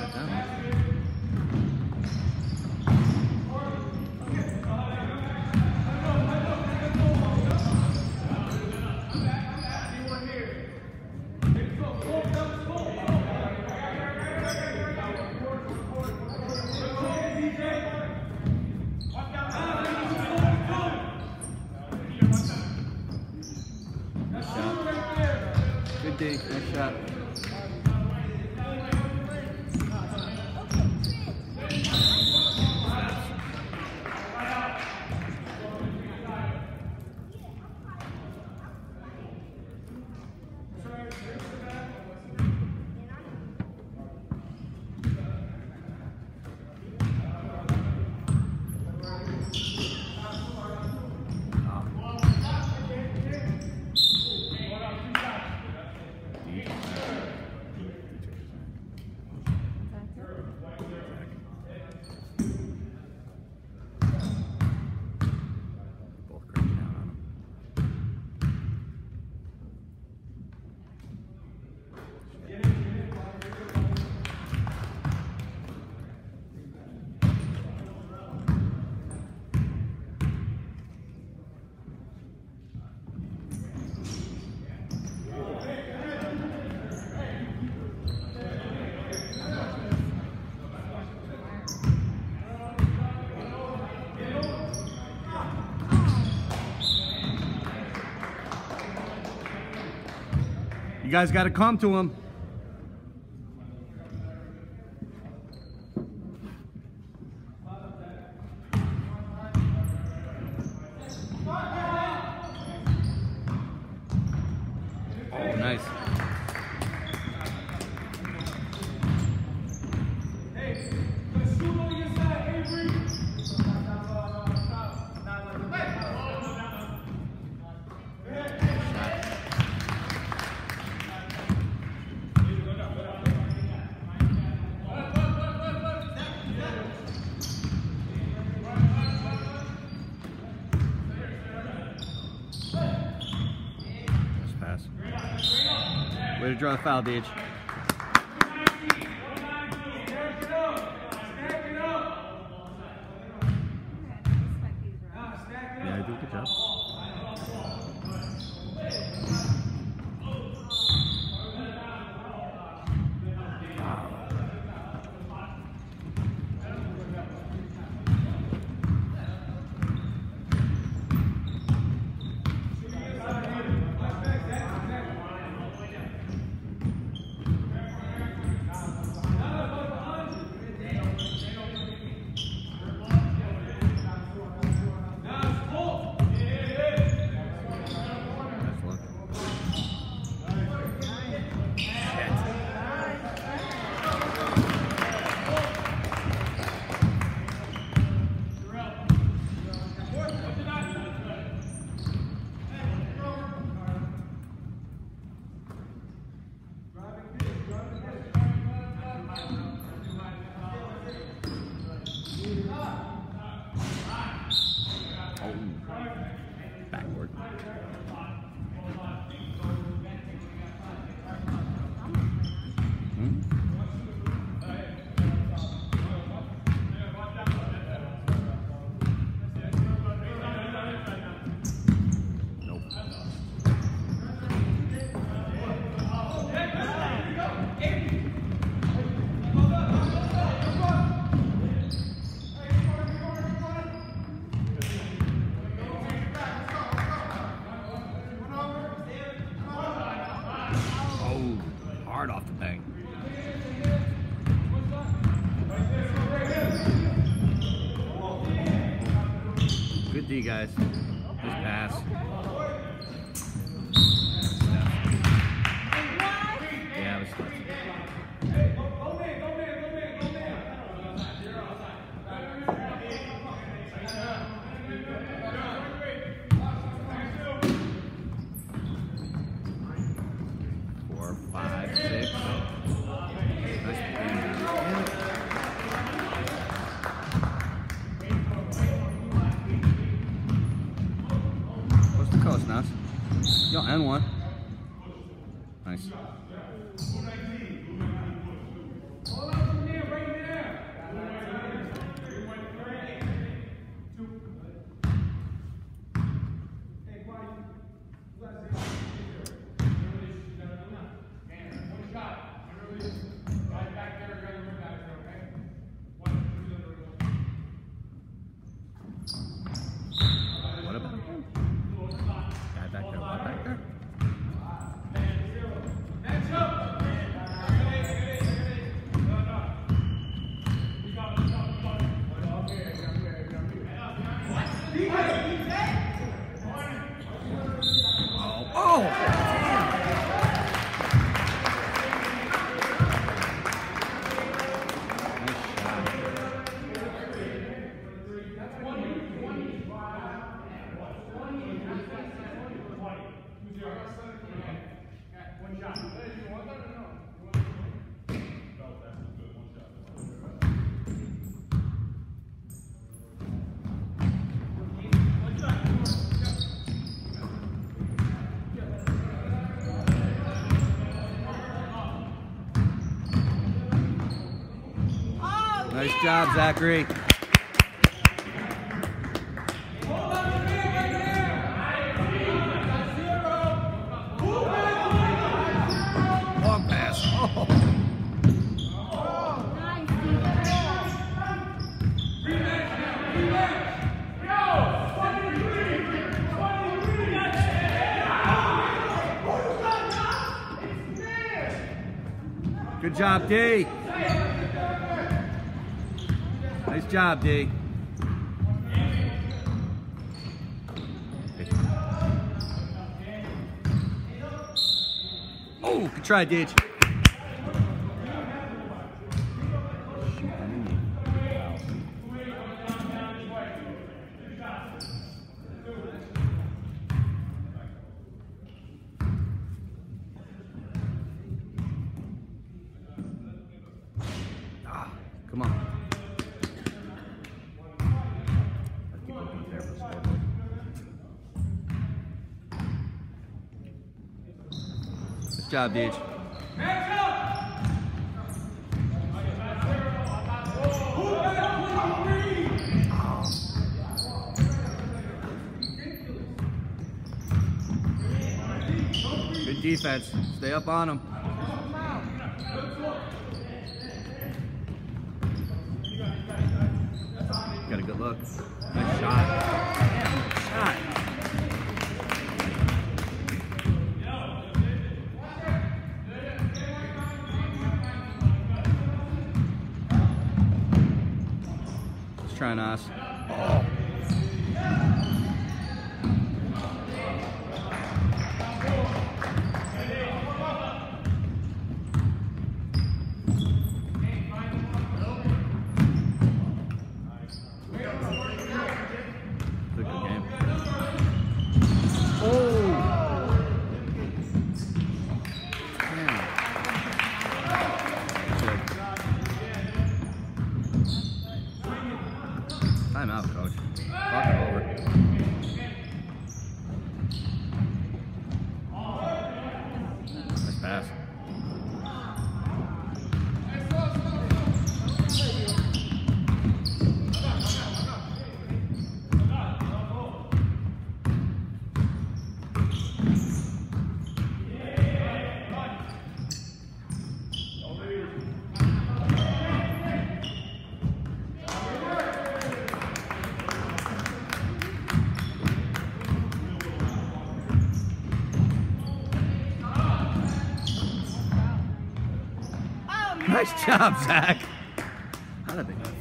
got that one. Good D, nice shot. You guys got to come to him. Oh, nice. Way to draw the foul, Deej. Yeah, I did a good job. Backward. Hard off the bank. Good D, guys. Just pass. Yeah, it was fun. Nice. Yo, and one. Nice. Nice job, Zachary. Long pass. Oh. Good job, D. Nice job, D. Oh, good try, Deej. Come on. Let's keep looking there for the scoreboard. Good job, Deej. Good defense. Stay up on him. Got a good look. Nice shot. Damn, shot. Let's try Nas. Oh. Time out, coach. Talk it over. Nice pass. Nice job, Zach. How did they